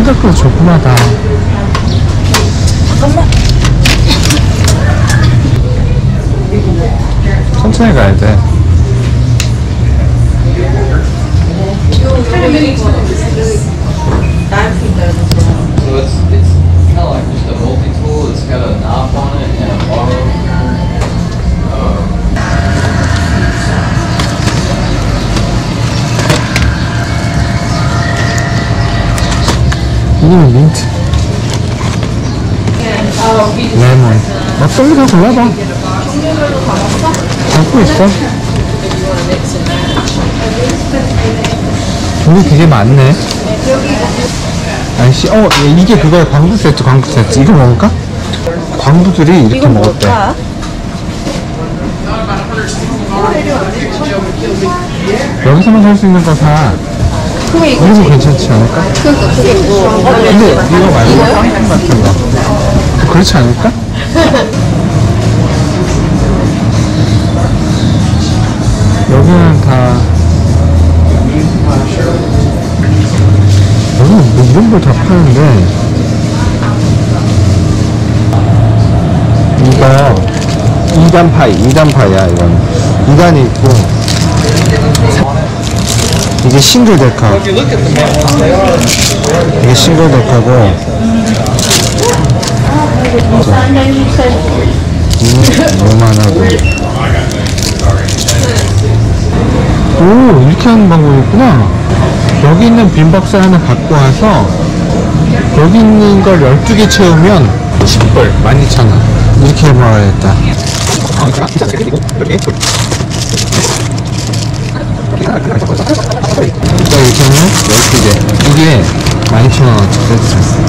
생각보다 좋구나 다. 잠깐만. 천천히 가야 돼. So it's kind of like just a multi-tool. It's got a knob on it and a auto. 이거는 민트. 레몬. 어떤 거 골라봐. 갖고 있어. 종류 되게 많네. 아이씨, 이게 그거야. 광부 세트, 광부 세트. 이거 먹을까? 광부들이 이렇게 먹었대. 여기서만 살 수 있는 거 사. 이거 괜찮지 않을까? 그러니까 그게 뭐. 근데 이거 말고 상품 같은 거. 그렇지 않을까? 여기는 다 여기는 뭐 이런 걸 다 파는데 이거 2단 파이야. 이건 2단이 있고 이게 싱글 데카. 이게 싱글 데카고 요만하고. 오, 이렇게 하는 방법이 있구나. 여기 있는 빈 박스 하나 갖고 와서 여기 있는 걸 12개 채우면 10불, 12,000원. 이렇게 해봐야겠다. 이렇게 하면 12개. 이게 12,000원어치 세트.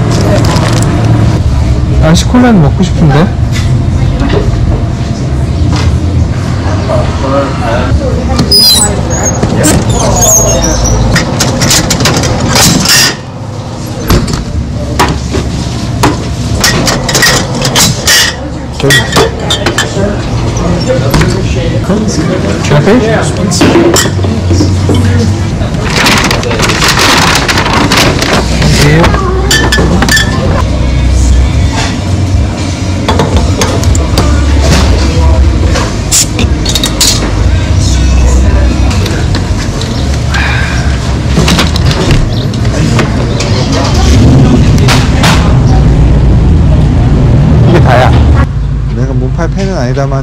아시콜라는 먹고 싶은데? 이게 다야. 내가 몸팔 팬은 아니다만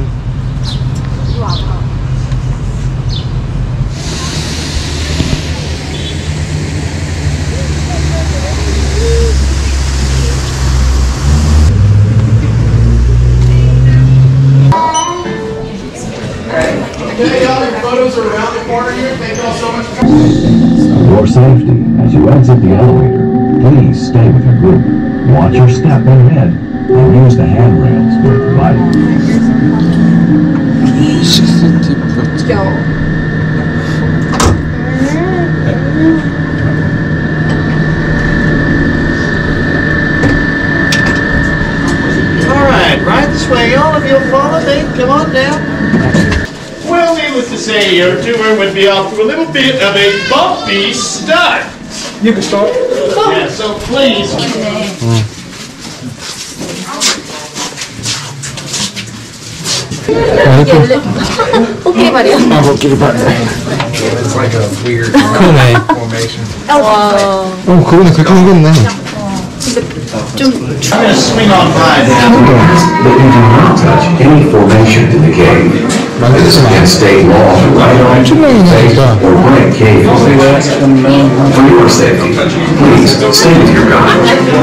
For safety, as you exit the elevator, please stay with your group. Watch your step ahead and use the handrails where provided. Alright, right this way. All of you follow me. Come on down. Well, needless to say, your tour would be off to a little bit of a bumpy start. You can start. Yeah, so please. 코끼리 발이야. 아, 먹기를 바래. It's like a weird 그러네. formation. 와. 그러네. 그렇게 생겼네. I'm gonna swing on by now. But you do not touch any formation in the cave. This is against state law to ride on, take, or break cave formations. For your safety, please stay with your guide.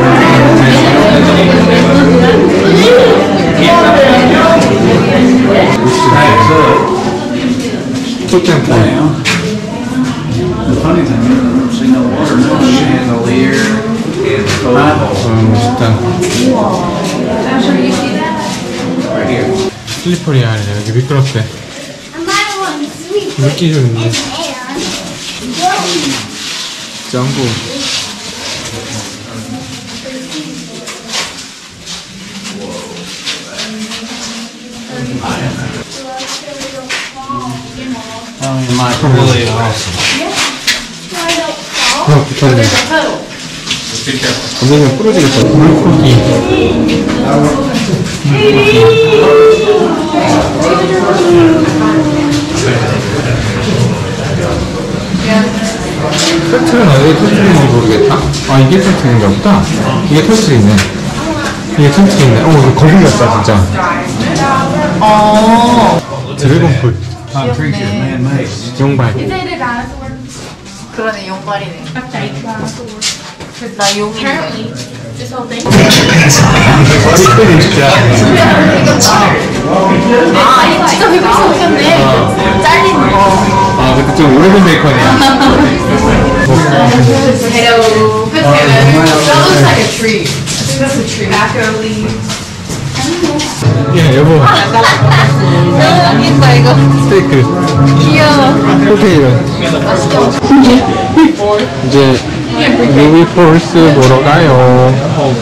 The funny thing is, I don't see no water, no chandelier, and 멋있다. right here. 슬리퍼리 아니야. 여기 미끄럽대. 물기 좀 있네. 짱구. Really awesome. 붙었네. 건드리면 부러지겠다. 물고기. 터틀은 어디에 터트리는지 모르겠다. 아, 이게 터트린가 보다. 이게 터트리네. 이게 터트리네. 이거 거북이 같다, 진짜. 드래곤풀. 용발. 그러네, 용발이네. 나 용인데. 머리끈이 진짜. 아, 이거 진짜 배고프 생겼네. 잘린 거. 아, 근데 좀 오래된 베이컨이야. Hello. That looks like a tree. I think that's a tree. Tobacco leaves. 예, 여보. 너무 웃긴다, 이거. 스테이크. 귀여워. 포테이토. 이제 루비폴스 보러 가요.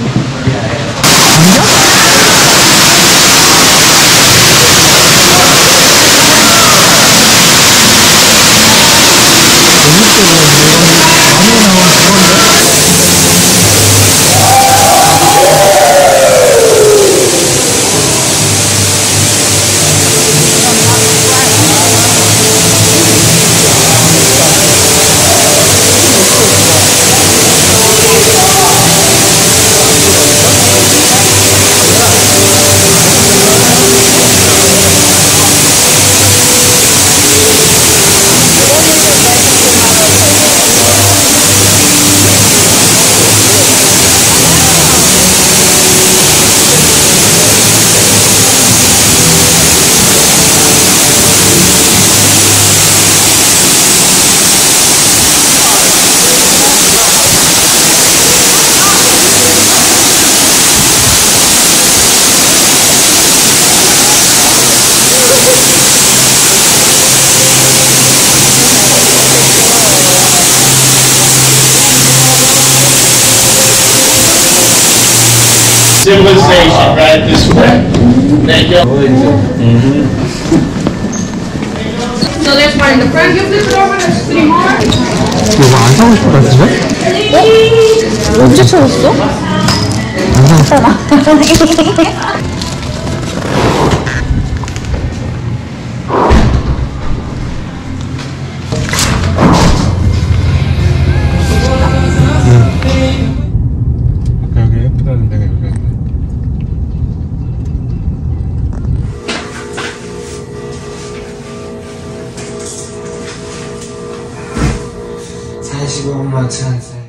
Civilization, right this way. Thank you. So there's one in the front. You flip it over, there's 3 more. 이거 안 사고 싶을 것 같은데? 언제 찾았어? 안 사고 싶어. 여기 예쁘다는 데가 여기 있네. $45만 1,000원.